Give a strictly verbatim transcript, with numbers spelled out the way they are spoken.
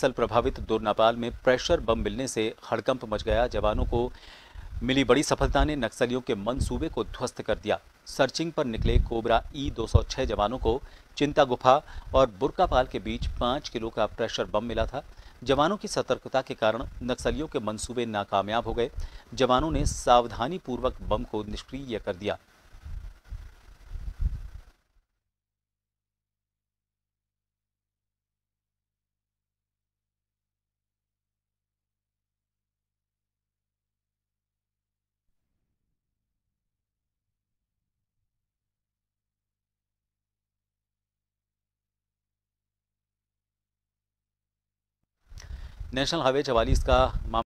नक्सल प्रभावित दोरनापाल में pressure bomb मिलने से हड़कंप मच गया। जवानों को मिली बड़ी सफलता ने नक्सलियों के मंसूबे को ध्वस्त कर दिया। सर्चिंग पर निकले कोबरा ई दो सौ छह जवानों को चिंता गुफा और बुरकापाल के बीच पाँच किलो का प्रेशर बम मिला था। जवानों की सतर्कता के कारण नक्सलियों के मंसूबे नाकामयाब हो गए। जवानों ने सावधानी पूर्वक बम को निष्क्रिय कर दिया। नेशनल हाईवे चवालीस का